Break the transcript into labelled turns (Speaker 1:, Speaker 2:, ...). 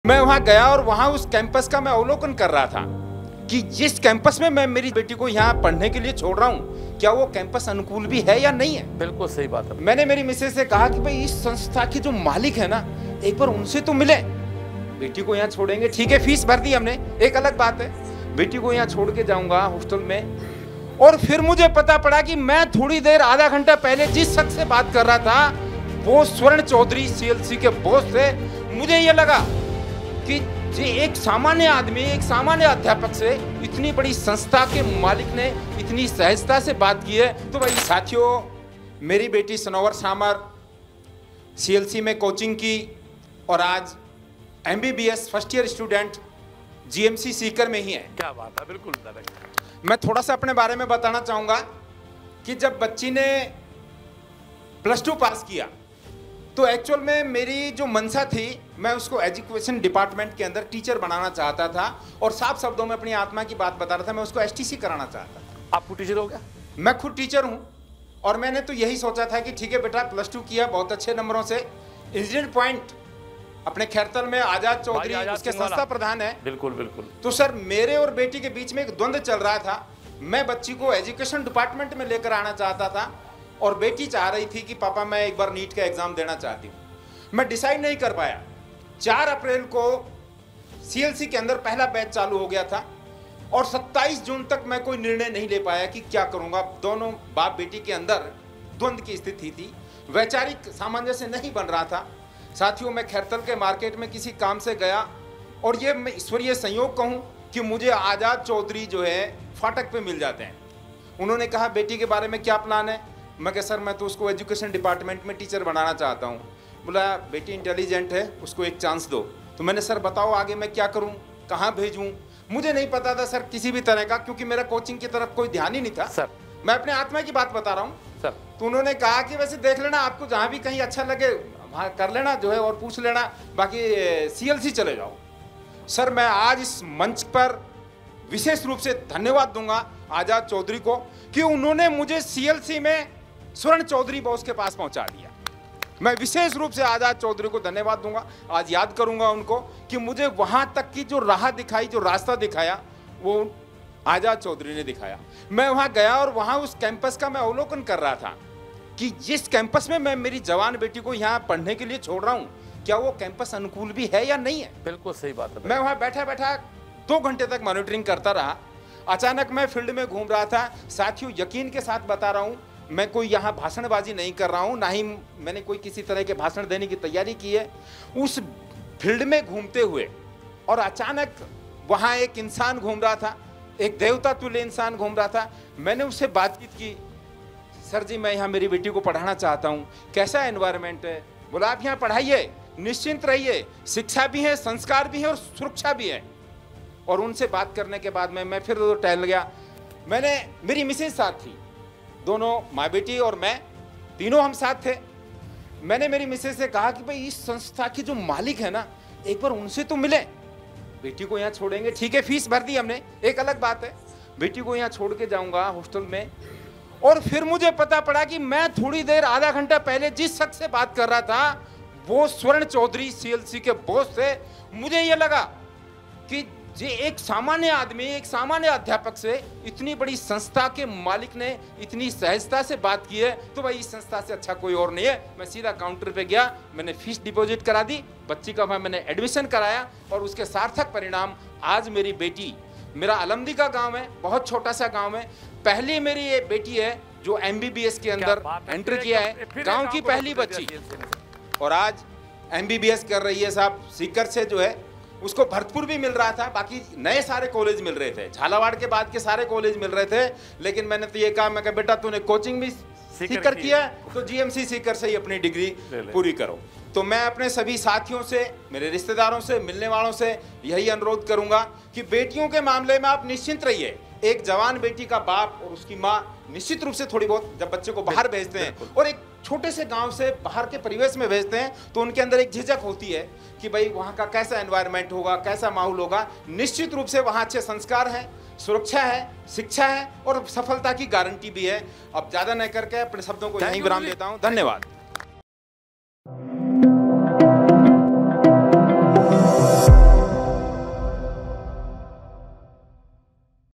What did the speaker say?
Speaker 1: मैं वहां गया और वहां उस कैंपस का मैं अवलोकन कर रहा था कि जिस कैंपस में मैं मेरी बेटी को यहाँ पढ़ने के लिए छोड़ रहा हूँ, क्या वो कैंपस अनुकूल भी है या नहीं है।
Speaker 2: बिल्कुल सही बात है।
Speaker 1: मैंने मेरी मिसेज से कहा कि भाई इस संस्था के जो मालिक है ना, एक बार उनसे तो मिले। बेटी को यहाँ छोड़ेंगे, ठीक है, फीस भर दी हमने, एक अलग बात है। बेटी को यहाँ छोड़ के जाऊंगा हॉस्टल में, और फिर मुझे पता पड़ा कि मैं थोड़ी देर आधा घंटा पहले जिस शख्स से बात कर रहा था वो स्वर्ण चौधरी सीएलसी के बॉस थे। मुझे ये लगा कि जी एक सामान्य आदमी, एक सामान्य अध्यापक से इतनी बड़ी संस्था के मालिक ने इतनी सहजता से बात की है। तो भाई साथियों, मेरी बेटी सनोवर सामर सीएलसी में कोचिंग की और आज MBBS first year student GMC Sikar में ही है।
Speaker 2: क्या बात है, बिल्कुल।
Speaker 1: मैं थोड़ा सा अपने बारे में बताना चाहूँगा कि जब बच्ची ने +2 पास किया तो एक्चुअल में मेरी जो मंशा थी, मैं उसको एजुकेशन डिपार्टमेंट के अंदर टीचर बनाना चाहता था, और साफ शब्दों में अपनी आत्मा की बात बता रहा था, मैं उसको एसटीसी कराना चाहता था।
Speaker 2: आपको टीचर हो गया?
Speaker 1: मैं खुद टीचर हूँ, और मैंने तो यही सोचा था कि ठीक है बेटा, +2 किया बहुत अच्छे नंबरों से, इंसिडेंट पॉइंट अपने खैरतल में आजाद चौधरी उसके संस्था प्रधान है।
Speaker 2: बिल्कुल बिल्कुल।
Speaker 1: तो सर मेरे और बेटी के बीच में एक द्वंद्व चल रहा था। मैं बच्ची को एजुकेशन डिपार्टमेंट में लेकर आना चाहता था और बेटी चाह रही थी कि पापा मैं एक बार नीट का एग्जाम देना चाहती हूँ। मैं डिसाइड नहीं कर पाया। 4 अप्रैल को सीएलसी के अंदर पहला बैच चालू हो गया था और 27 जून तक मैं कोई निर्णय नहीं ले पाया कि क्या करूँगा। दोनों बाप बेटी के अंदर द्वंद्व की स्थिति थी, वैचारिक सामंजस्य नहीं बन रहा था। साथियों, मैं खैरतल के मार्केट में किसी काम से गया और ये मैं ईश्वरीय संयोग कहूँ कि मुझे आजाद चौधरी जो है फाटक पे मिल जाते हैं। उन्होंने कहा बेटी के बारे में क्या प्लान है। मैं कहा सर मैं तो उसको एजुकेशन डिपार्टमेंट में टीचर बनाना चाहता हूँ। बोला बेटी इंटेलिजेंट है, उसको एक चांस दो। तो मैंने सर बताओ आगे मैं क्या करूँ, कहाँ भेजूँ। मुझे नहीं पता था सर किसी भी तरह का, क्योंकि मेरा कोचिंग की तरफ कोई ध्यान ही नहीं था
Speaker 2: सर।
Speaker 1: मैं अपने आत्मा की बात बता रहा हूँ
Speaker 2: सर।
Speaker 1: तो उन्होंने कहा कि वैसे देख लेना, आपको जहाँ भी कहीं अच्छा लगे वहाँ कर लेना जो है और पूछ लेना, बाकी सीएलसी चले जाओ। सर मैं आज इस मंच पर विशेष रूप से धन्यवाद दूंगा आजाद चौधरी को कि उन्होंने मुझे सीएलसी में स्वर्ण चौधरी बॉस के पास पहुंचा दिया। मैं विशेष रूप से आजाद चौधरी को धन्यवाद दूंगा, आज याद करूंगा उनको कि मुझे वहां तक की जो राह दिखाई, जो रास्ता दिखाया, वो आजाद चौधरी ने दिखाया। मैं वहां गया और वहां उस कैंपस का मैं अवलोकन कर रहा था कि जिस कैंपस में मैं मेरी जवान बेटी को यहाँ पढ़ने के लिए छोड़ रहा हूँ, क्या वो कैंपस अनुकूल भी है या नहीं है।
Speaker 2: बिल्कुल सही बात है।
Speaker 1: मैं वहाँ बैठा बैठा 2 घंटे तक मॉनिटरिंग करता रहा। अचानक मैं फील्ड में घूम रहा था। साथियों यकीन के साथ बता रहा हूँ, मैं कोई यहाँ भाषणबाजी नहीं कर रहा हूँ, ना ही मैंने कोई किसी तरह के भाषण देने की तैयारी की है। उस फील्ड में घूमते हुए और अचानक वहाँ एक इंसान घूम रहा था, एक देवता तुल्य इंसान घूम रहा था। मैंने उससे बातचीत की, सर जी मैं यहाँ मेरी बेटी को पढ़ाना चाहता हूँ, कैसा एनवायरनमेंट है। बोला आप यहाँ पढ़ाइए, निश्चिंत रहिए, शिक्षा भी है, संस्कार भी है और सुरक्षा भी है। और उनसे बात करने के बाद में मैं फिर टहल गया। मैंने, मेरी मिसेज साथ थी, दोनों माँ बेटी और मैं तीनों हम साथ थे। मैंने मेरी मिसेज से कहा कि भाई इस संस्था के जो मालिक है ना, एक बार उनसे तो मिले। बेटी को यहाँ छोड़ेंगे, ठीक है, फीस भर दी हमने, एक अलग बात है। बेटी को यहाँ छोड़ के जाऊँगा हॉस्टल में, और फिर मुझे पता पड़ा कि मैं थोड़ी देर आधा घंटा पहले जिस शख्स से बात कर रहा था वो स्वर्ण चौधरी सीएलसी के बॉस थे। मुझे ये लगा कि जी एक सामान्य आदमी, एक सामान्य अध्यापक से इतनी बड़ी संस्था के मालिक ने इतनी सहजता से बात की है, तो भाई इस संस्था से अच्छा कोई और नहीं है। मैं सीधा काउंटर पे गया, मैंने फीस डिपॉजिट करा दी, बच्ची का मैंने एडमिशन कराया, और उसके सार्थक परिणाम आज मेरी बेटी, मेरा अलमदी का गांव है, बहुत छोटा सा गांव है, पहली मेरी ये बेटी है जो एमबीबीएस के अंदर एंटर किया है, गांव की पहली बच्ची, और आज एमबीबीएस कर रही है। साहब सीकर से जो है उसको भरतपुर भी मिल रहा था, बाकी नए सारे कॉलेज मिल रहे थे, झालावाड़ के बाद के सारे कॉलेज मिल रहे थे, लेकिन मैंने तो ये कहा, मैं कहा बेटा तूने कोचिंग भी सीकर किया तो जीएमसी सीकर से ही अपनी डिग्री पूरी करो। तो मैं अपने सभी साथियों से, मेरे रिश्तेदारों से, मिलने वालों से यही अनुरोध करूंगा कि बेटियों के मामले में आप निश्चिंत रहिए। एक जवान बेटी का बाप और उसकी माँ निश्चित रूप से थोड़ी बहुत जब बच्चे को बाहर भेजते हैं और एक छोटे से गांव से बाहर के परिवेश में भेजते हैं, तो उनके अंदर एक झिझक होती है कि भाई वहाँ का कैसा एनवायरनमेंट होगा, कैसा माहौल होगा। निश्चित रूप से वहाँ अच्छे संस्कार हैं, सुरक्षा है, शिक्षा है और सफलता की गारंटी भी है। अब ज़्यादा न करके अपने शब्दों को यहीं विराम देता हूँ। धन्यवाद।